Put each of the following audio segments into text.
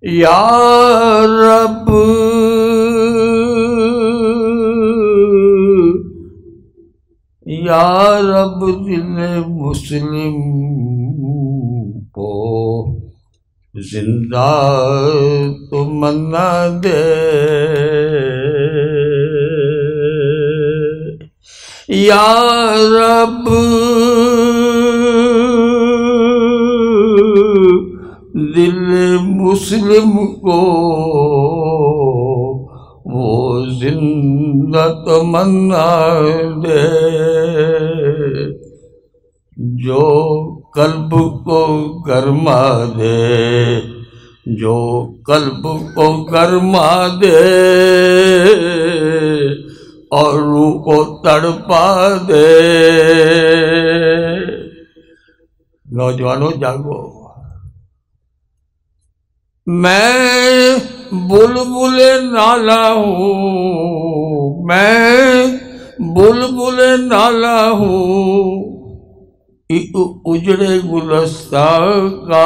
یا رب یا رب دل مسلم کو زندہ تو منا دے، یا رب دل مسلم کو وہ زندہ تمنا دے، جو قلب کو گرما دے، جو قلب کو گرما دے اور روح کو تڑپا دے۔ نوجوانوں جاگو، میں بلبل نالا ہوں، میں بلبل نالا ہوں ایک اجڑے گلستان کا،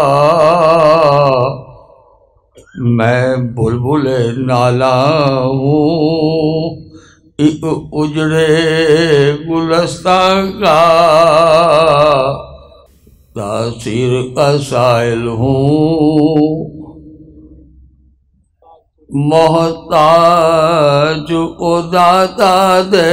میں بلبل نالا ہوں ایک اجڑے گلستان کا، تاثیر کا سائل ہوں محتاج کو داتا دے،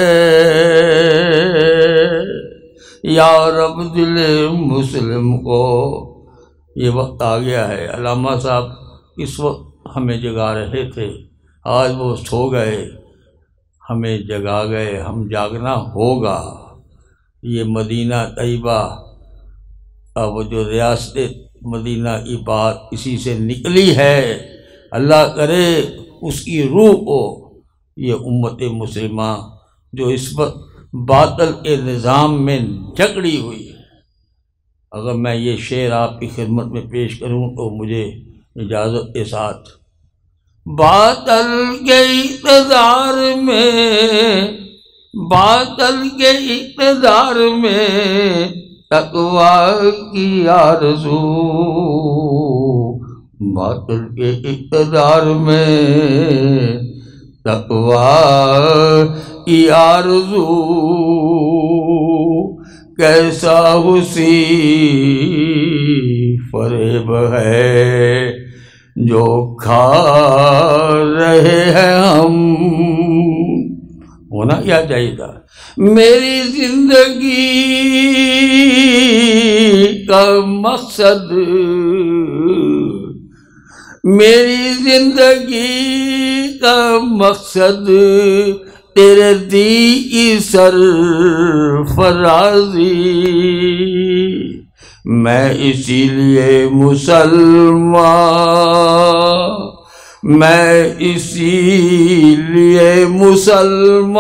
یا رب دل مسلم کو۔ یہ وقت آ گیا ہے، علامہ صاحب اس وقت ہمیں جگا رہے تھے، آج وہ سو گئے، ہمیں جگا گئے، ہم جاگنا ہوگا۔ یہ مدینہ طیبہ اب جو ریاست مدینہ کی بات اسی سے نکلی ہے، اللہ کرے اس کی روح کو یہ امت مسلمہ جو اس وقت باطل کے نظام میں جکڑی ہوئی ہے۔ اگر میں یہ شعر آپ کی خدمت میں پیش کروں تو مجھے اجازت کے ساتھ، باطل کے اقتدار میں، باطل کے اقتدار میں تقوی کی آرزو، باطل کے اقتدار میں تقوی کی آرزو، کیسا حسی فریب ہے جو کھا رہے ہیں ہم۔ ہونا کیا چاہیے تھا، میری زندگی کا مقصد، میری زندگی کا مقصد تیرے دی کی سرفرازی، میں اسی لیے مسلمان، میں اسی لیے مسلمان۔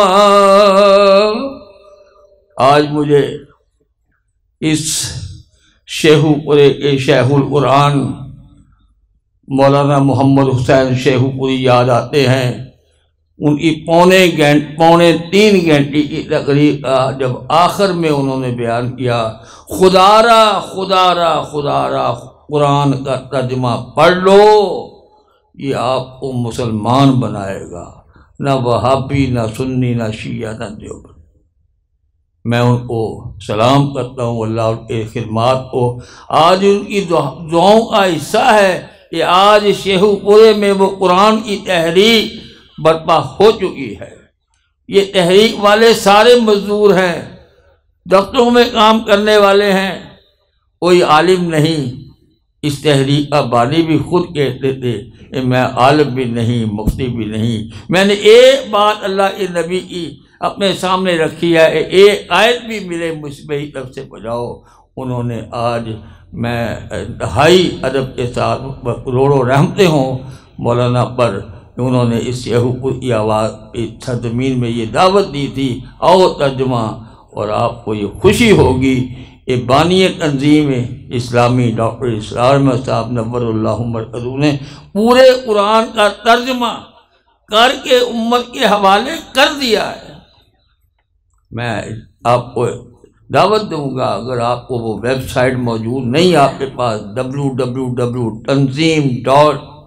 آج مجھے اس شیخ القرآن مولانا محمد حسین شیخ پوری یاد آتے ہیں۔ ان کی پونے 3 گھنٹے کی تقریر کا جب آخر میں انہوں نے بیان کیا، خدا را قرآن کا ترجمہ پڑھ لو، یہ آپ کو مسلمان بنائے گا، نہ وہابی، نہ سنی، نہ شیعہ، نہ دیوبند۔ میں ان کو سلام کرتا ہوں، اللہ ان کے خدمات کو، آج ان کی دعاؤں کا حصہ ہے کہ آج شیخ پورے میں وہ قرآن کی تحریک برپا ہو چکی ہے۔ یہ تحریک والے سارے مزدور ہیں، دفتروں میں کام کرنے والے ہیں، کوئی عالم نہیں۔ اس تحریک کا بانی بھی خود کہتے تھے کہ میں عالم بھی نہیں، مفتی بھی نہیں، میں نے ایک بات اللہ کے نبی کی اپنے سامنے رکھی ہے، ایک آیت بھی ملے مجھ پہ ہی طرف سے بجاؤ۔ انہوں نے آج، میں انتہائی ادب کے ساتھ کروڑوں رحمتیں ہوں مولانا پر، انہوں نے اس شیخ کی آواز کی سرزمین میں یہ دعوت دی تھی، آؤ ترجمہ، اور آپ کو یہ خوشی ہوگی کہ بانی تنظیم اسلامی ڈاکٹر اسرار احمد صاحب نور اللہ مرکزو نے پورے قرآن کا ترجمہ کر کے امت کے حوالے کر دیا ہے۔ میں آپ کو دعوت دوں گا، اگر آپ کو وہ ویب سائٹ موجود نہیں آپ کے پاس، www.tanzeem.org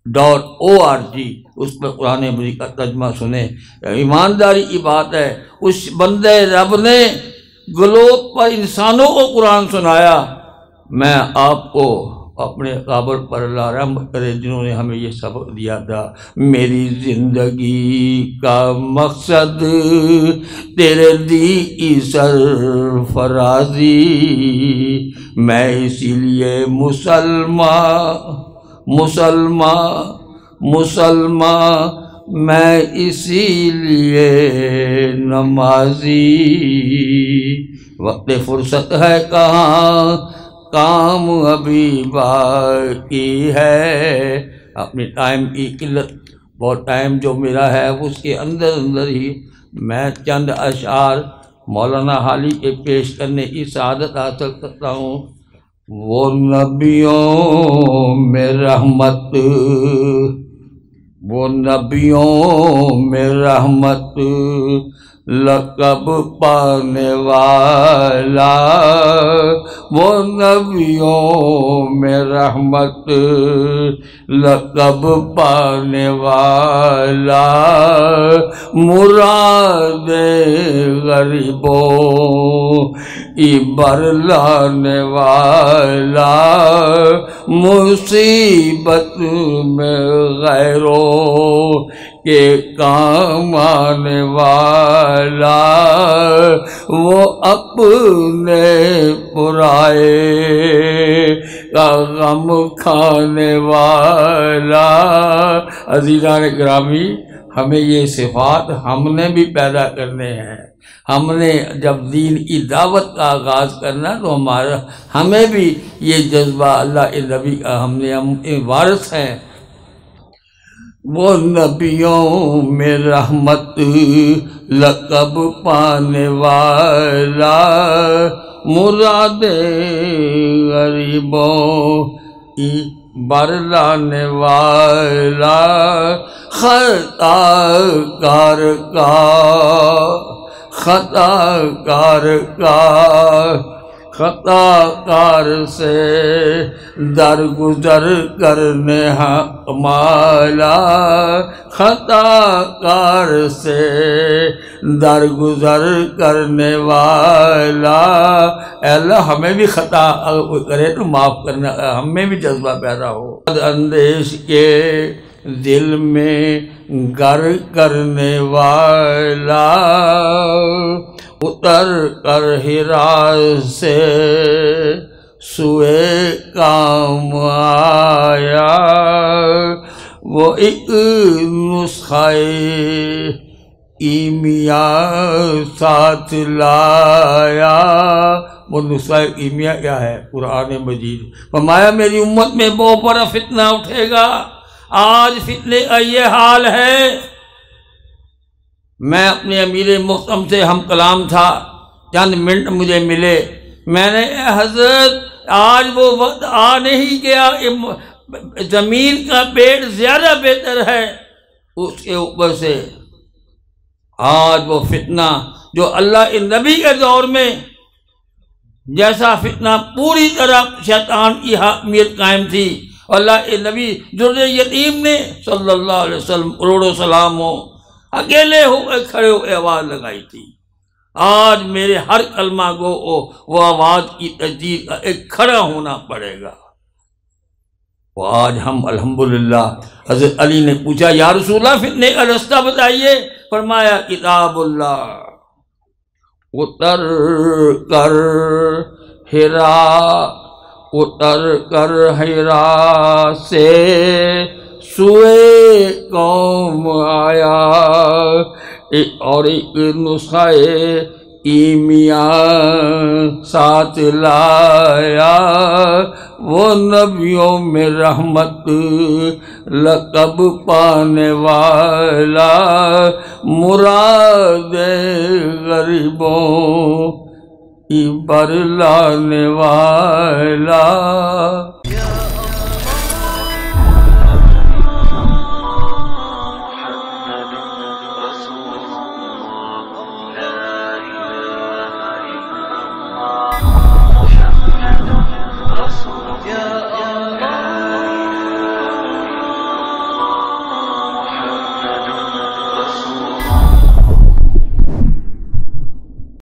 .org اس پر قرآن مجید کا ترجمہ سنیں۔ ایمانداری کی بات ہے، اس بندے رب نے گلوب پر انسانوں کو قرآن سنایا۔ میں آپ کو اپنے قابل پر اللہ رحم کرے جنہوں نے ہمیں یہ سبق دیا تھا۔ میری زندگی کا مقصد تیرے دی سرفرازی، میں اسی لیے مسلمان میں اسی لیے نمازی۔ وقت فرصت ہے کہاں، کام ابھی باقی ہے۔ اپنی ٹائم کی قلت، بہت ٹائم جو میرا ہے اس کے اندر ہی میں چند اشعار مولانا حالی کے پیش کرنے کی سعادت حاصل کرتا ہوں۔ وہ نبیوں میں رحمت لقب پانے والا، وہ نبیوں میں رحمت لقب پانے والا، مراد غریبوں کی برلانے والا، مصیبت میں غیروں کے کام آنے والا، وہ اپنے پرائے کا غم کھانے والا۔ عزیزان گرامی، ہمیں یہ صفات ہم نے بھی پیدا کرنے ہیں۔ ہم نے جب دین کی دعوت کا آغاز کرنا تو ہمیں بھی یہ جذبہ اللہ کے نبی کا ہم وارث ہیں۔ وہ نبیوں میں رحمت لقب پانے والا، مراد غریبوں کی برلانے والا، خطا کار سے درگزر کرنے والا، خطا کار سے درگزر کرنے والا۔ اے اللہ ہمیں بھی خطا کرے تو معاف کرنا، ہمیں بھی جذبہ پیدا ہو۔ اندیش کے دل میں گر کرنے والا، اتر کر ہرا سے سوئے کام آیا، وہ ایک نسخہ کیمیا ساتھ لایا۔ وہ نسخہ کیمیا کیا ہے؟ قرآن مجید۔ فرمایا میری امت میں بہت بڑا فتنہ اٹھے گا۔ آج فتنے کا یہ حال ہے۔ میں اپنے امیر محترم سے ہم کلام تھا، چند منٹ مجھے ملے، میں نے حضرت آج وہ وقت آ نہیں گیا، زمین کا پیٹ زیادہ بہتر ہے اس کے اوپر سے۔ آج وہ فتنہ جو اللہ کے نبی کے دور میں جیسا فتنہ پوری طرح شیطان کی حاکمیت قائم تھی، اللہ کے نبی جرد یتیم نے صلی اللہ علیہ وسلم کروڑوں سلام ہو اکیلے ہو کھڑے ہو آواز لگائی تھی۔ آج میرے ہر کلمہ گو وہ آواز کی تجدید کا ایک کھڑا ہونا پڑے گا۔ وہ آج ہم الحمدللہ، حضرت علی نے پوچھا یا رسول اللہ فتنے کا راستہ بتائیے، فرمایا کتاب اللہ۔ اتر کر ہرا سے سوئے قوم آیا، اور ایک نسخہ کیمیا ساتھ لایا، وہ نبیوں میں رحمت لقب پانے والا، مراد غریبوں کی برلانے والا۔